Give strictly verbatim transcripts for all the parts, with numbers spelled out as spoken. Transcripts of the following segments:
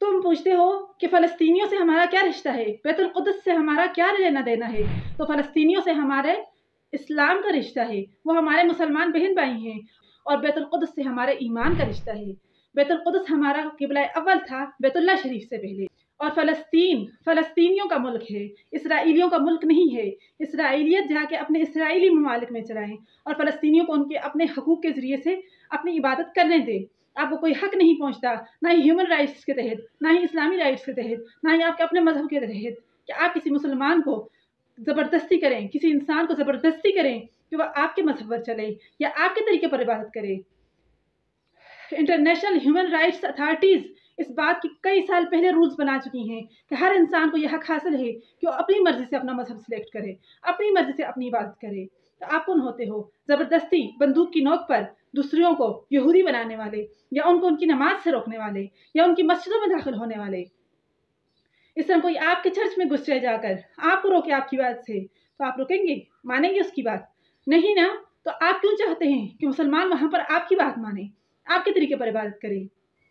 तुम पूछते हो कि फ़लस्तीनियों से हमारा क्या रिश्ता है, बैतुल क़ुद्स से हमारा क्या लेना देना है। तो फ़लस्तीनियों से हमारे इस्लाम का रिश्ता है, वो हमारे मुसलमान बहन भाई हैं। और बैतुल क़ुद्स से हमारे ईमान का रिश्ता है। बैतुल क़ुद्स हमारा क़िबला अव्वल था बैतुल्लाह शरीफ से पहले। और फ़लस्तीन फ़लस्तीनियों का मुल्क है, इसराइलियों का मुल्क नहीं है। इसराइलियत जाके अपने इसराइली ममालिक में चलाएं और फ़लस्तीनियों को उनके अपने हकूक़ के ज़रिए से अपनी इबादत करने दें। आपको कोई हक नहीं पहुंचता, ना ही ह्यूमन राइट्स के तहत, ना ही इस्लामी राइट्स के तहत, ना ही आपके अपने मजहब के तहत कि आप किसी मुसलमान को ज़बरदस्ती करें, किसी इंसान को ज़बरदस्ती करें कि वह आपके मजहब पर चले या आपके तरीके पर इबादत करे। इंटरनेशनल ह्यूमन राइट्स अथॉरिटीज़ इस बात की कई साल पहले रूल्स बना चुकी हैं कि हर इंसान को यह हक हासिल है कि वो अपनी मर्ज़ी से अपना मजहब सिलेक्ट करे, अपनी मर्ज़ी से अपनी इबादत करे। तो आप कौन होते हो ज़बरदस्ती बंदूक की नोक पर दूसरों को यहूदी बनाने वाले, या उनको उनकी नमाज से रोकने वाले, या उनकी मस्जिदों में दाखिल होने वाले। इस तरह कोई आपके चर्च में घुस जाए जाकर आपको रोके आपकी बात से, तो आप रुकेंगे, मानेंगे उसकी बात? नहीं ना। तो आप क्यों चाहते हैं कि मुसलमान वहाँ पर आपकी बात माने, आपके तरीके पर इबादत करें?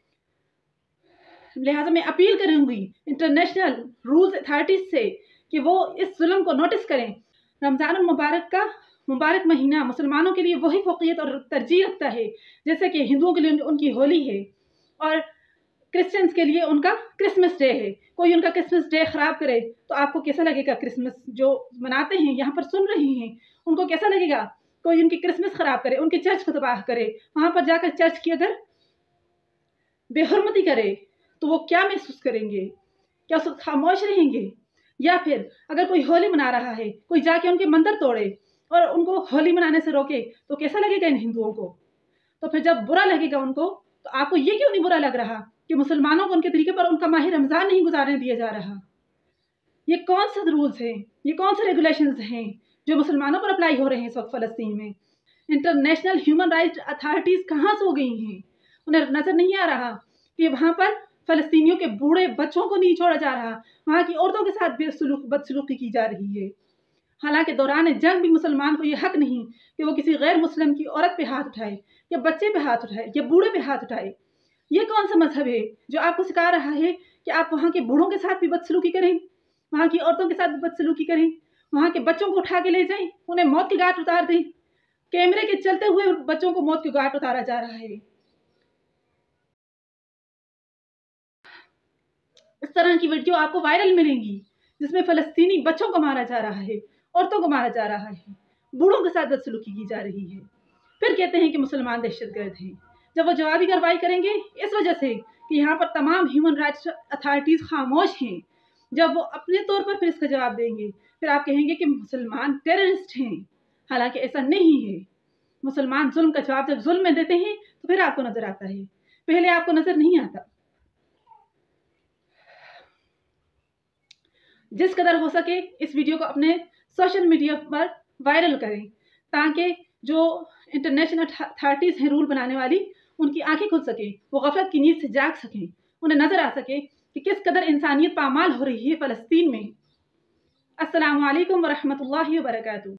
लिहाजा मैं अपील करूँगी इंटरनेशनल रूल्स अथॉरिटीज़ से कि वो इस जुल्म को नोटिस करें। रमज़ान मुबारक का मुबारक महीना मुसलमानों के लिए वही फ़ौक़ियत और तरजीह रखता है जैसे कि हिंदुओं के लिए उनकी होली है और क्रिश्चियंस के लिए उनका क्रिसमस डे है। कोई उनका क्रिसमस डे ख़राब करे तो आपको कैसा लगेगा? क्रिसमस जो मनाते हैं, यहाँ पर सुन रहे हैं, उनको कैसा लगेगा? कोई उनकी क्रिसमस ख़राब करे, उनके चर्च को तबाह करे, वहाँ पर जाकर चर्च की अगर बेहुरमती करे तो वो क्या महसूस करेंगे? क्या उस वक्त खामोश रहेंगे? या फिर अगर कोई होली मना रहा है, कोई जाके उनके मंदिर तोड़े और उनको होली मनाने से रोके तो कैसा लगेगा इन हिंदुओं को? तो फिर जब बुरा लगेगा उनको, तो आपको ये क्यों नहीं बुरा लग रहा कि मुसलमानों को उनके तरीके पर उनका माह रमज़ान नहीं गुजारने दिया जा रहा? ये कौन से रूल्स हैं, ये कौन से रेगुलेशंस हैं जो मुसलमानों पर अप्लाई हो रहे हैं इस वक्त फ़लस्तीन में? इंटरनेशनल ह्यूमन राइट्स अथॉरिटीज़ कहाँ सो गई हैं? उन्हें नज़र नहीं आ रहा कि वहाँ पर फ़लस्तीनियों के बूढ़े बच्चों को नहीं छोड़ा जा रहा, वहाँ की औरतों के साथ बेसलूक बदसलूकी की जा रही है। हालांकि दौरान जंग भी मुसलमान को यह हक नहीं कि वो किसी गैर मुस्लिम की औरत पे हाथ उठाए, या बच्चे पे हाथ उठाए, या बूढ़े पे हाथ उठाए। ये कौन सा मजहब है जो आपको सिखा रहा है कि आप वहाँ के बूढ़ों के साथ भी बदसलूकी करें, वहाँ की औरतों के साथ भी बदसलूकी करें, वहाँ के बच्चों को उठा के ले जाएं, उन्हें मौत की घाट उतार दें? कैमरे के चलते हुए बच्चों को मौत की घाट उतारा जा रहा है। इस तरह की वीडियो आपको वायरल मिलेंगी जिसमें फ़लस्तीनी बच्चों को मारा जा रहा है, औरतों को मारा जा रहा है, बूढ़ों के साथ बदसलूकी की जा रही है। फिर कहते हैं कि मुसलमान दहशतगर्द हैं। जब वो जवाबी कार्रवाई करेंगे इस वजह से कि यहाँ पर तमाम ह्यूमन राइट्स अथॉरिटीज़ खामोश हैं, जब वो अपने तौर पर फिर इसका जवाब देंगे, फिर आप कहेंगे कि मुसलमान टेररिस्ट हैं। हालांकि ऐसा नहीं है। मुसलमान जुल्म का जवाब जब जुल्म में देते हैं तो फिर आपको नज़र आता है, पहले आपको नज़र नहीं आता। जिस कदर हो सके इस वीडियो को अपने सोशल मीडिया पर वायरल करें ताकि जो इंटरनेशनल अथॉरिटीज़ हैं रूल बनाने वाली, उनकी आंखें खुल सके, वो गफलत की नींद से जाग सकें, उन्हें नज़र आ सके कि किस कदर इंसानियत पामाल हो रही है फ़लस्तीन में। अस्सलामु अलैकुम व रहमतुल्लाहि व बरकातुहू।